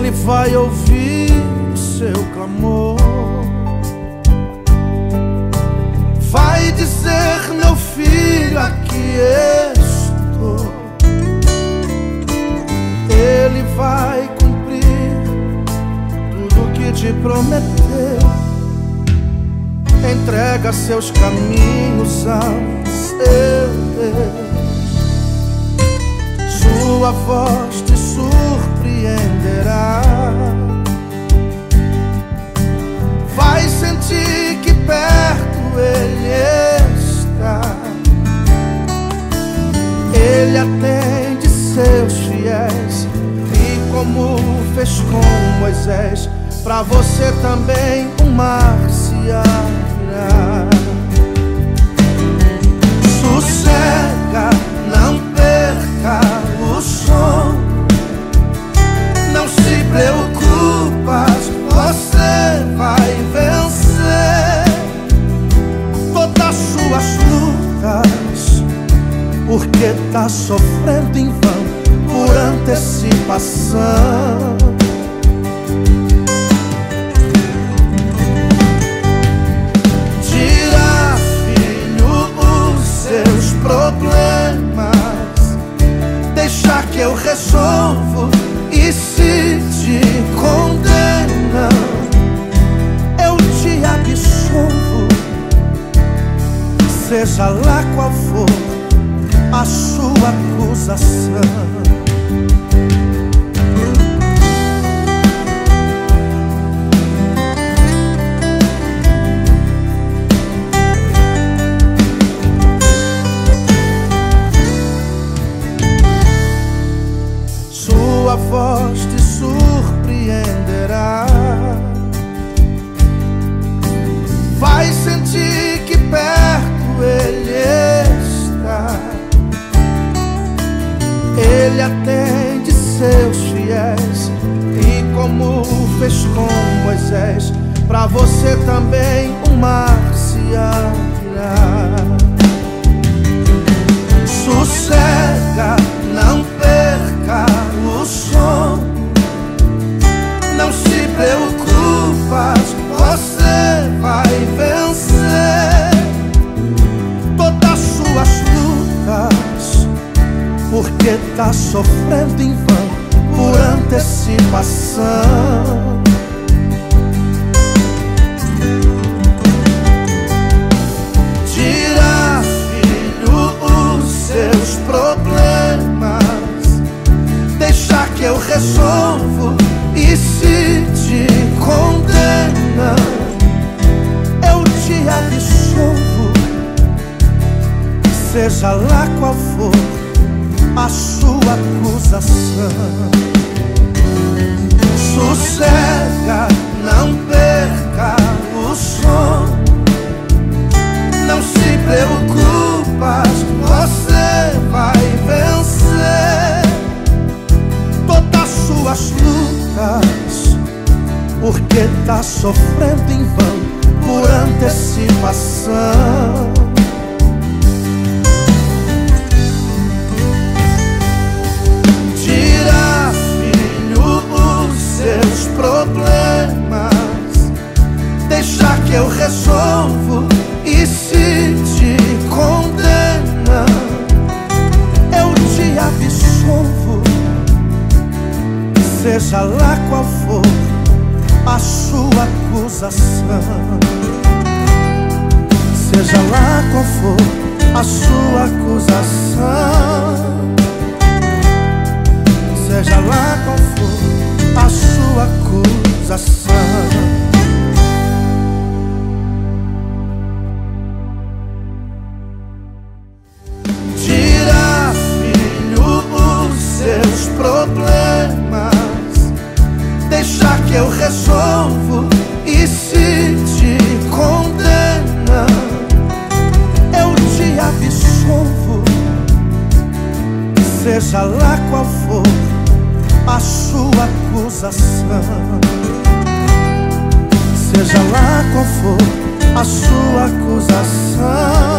Ele vai ouvir o seu clamor. Vai dizer: meu filho, aqui estou. Ele vai cumprir tudo que te prometeu. Entrega seus caminhos ao seu Deus. Sua voz te surpreenderá. Vai sentir que perto Ele está. Ele atende seus fiéis, e como fez com Moisés, pra você também o mar se abrirá. Sossega, não perca o sono. Não se preocupa, você vai vencer todas as suas lutas, porque tá sofrendo em vão por antecipação. Tira, filho, os seus problemas, deixa que eu resolvo. E se te condenam, eu te absolvo, seja lá qual for a sua acusação. Sua voz te surpreenderá. Vai sentir que perto Ele está. Ele atende seus fiéis, e como fez com Moisés, pra você também o mar se abrirá. Sossega, não perca o sono. Não se preocupa, você vai vencer todas as suas lutas, porque tá sofrendo em vão por antecipação. Tira, filho, os seus problemas, deixa que eu resolvo. E se te condenam, eu te absolvo, seja lá qual for a sua acusação. Sossega, não perca o sono. Não se preocupa, você vai vencer todas as suas lutas, porque tá sofrendo em vão por antecipação. Tira, filho, os seus problemas, deixa que eu resolvo. E se te condenam, eu te absolvo, seja lá qual for a sua acusação. Seja lá qual for a sua acusação. Seja lá qual for a sua acusação. Tira, filho, os seus problemas, deixa que eu resolvo. E se te condenam, eu te absolvo, seja lá qual for a sua acusação. Seja lá qual for a sua acusação.